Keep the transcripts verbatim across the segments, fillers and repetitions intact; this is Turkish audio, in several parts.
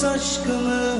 aşkımı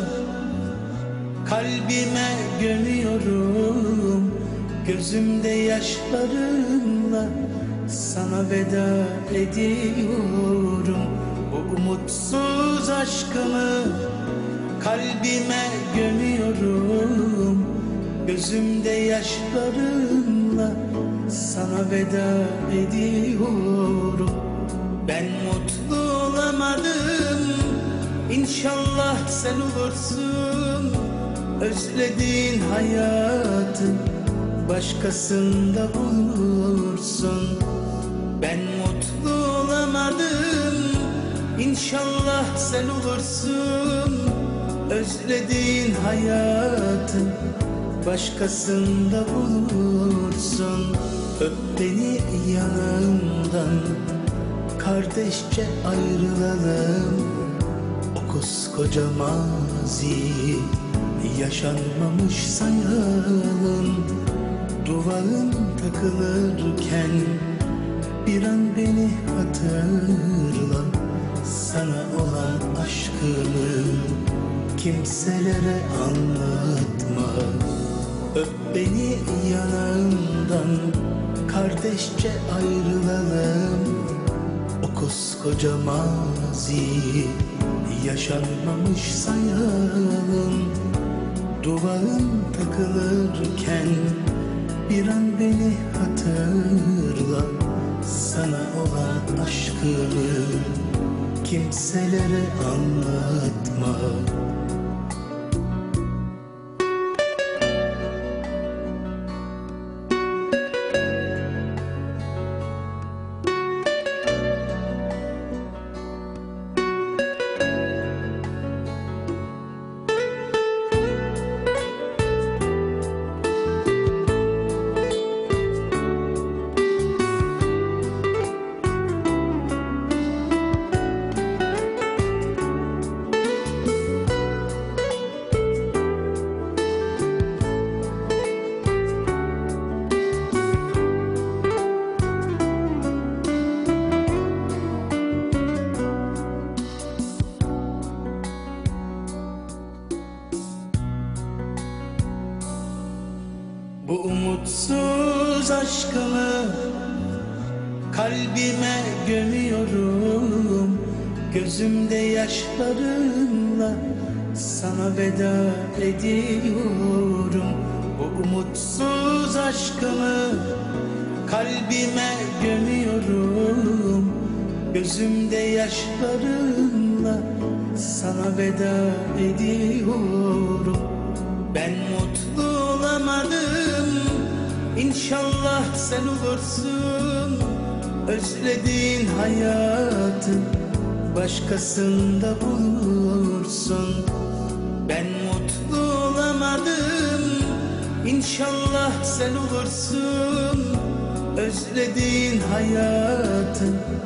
kalbime gömüyorum. Gözümde yaşlarımla sana veda ediyorum. Bu umutsuz aşkımı kalbime gömüyorum. Gözümde yaşlarımla sana veda ediyorum. Ben mutlu olamadım, İnşallah sen olursun. Özlediğin hayatı başkasında bulursun. Ben mutlu olamadım, İnşallah sen olursun. Özlediğin hayatı başkasında bulursun. Öp beni yanımdan, kardeşçe ayrılalım. O koskoca maziyi yaşanmamış sayalım. Duvarın takılırken bir an beni hatırla. Sana olan aşkımı kimselere anlatma. Öp beni yanağımdan, kardeşçe ayrılalım. O koskoca maziyi yaşanmamış sayalım. Duvarın takılırken bir an beni hatırla. Sana olan aşkımı kimselere anlatma. Bu umutsuz aşkımı kalbime gömüyorum. Gözümde yaşlarımla sana veda ediyorum. Bu umutsuz aşkımı kalbime gömüyorum. Gözümde yaşlarımla sana veda ediyorum. Ben mutlu olamadım, İnşallah sen olursun. Özlediğin hayatı başkasında bulursun. Ben mutlu olamadım, İnşallah sen olursun. Özlediğin hayatı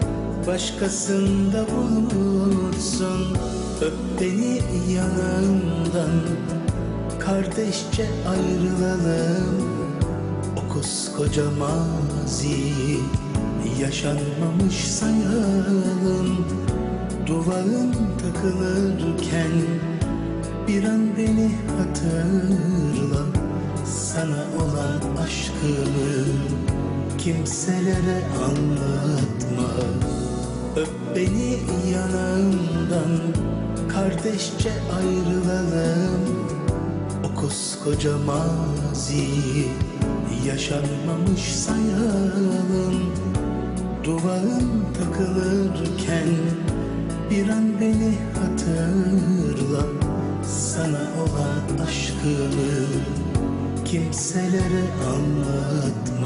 başkasında bulursun. Öp beni yanağımdan, kardeşçe ayrılalım. O koskoca maziyi yaşanmamış sayalım. Duvarın takılırken bir an beni hatırla. Sana olan aşkımı kimselere anlatma. Öp beni yanağımdan, kardeşçe ayrılalım. O koskoca maziyi yaşanmamış sayalım. Duvarın takılırken bir an beni hatırla. Sana olan aşkımı kimselere anlatma.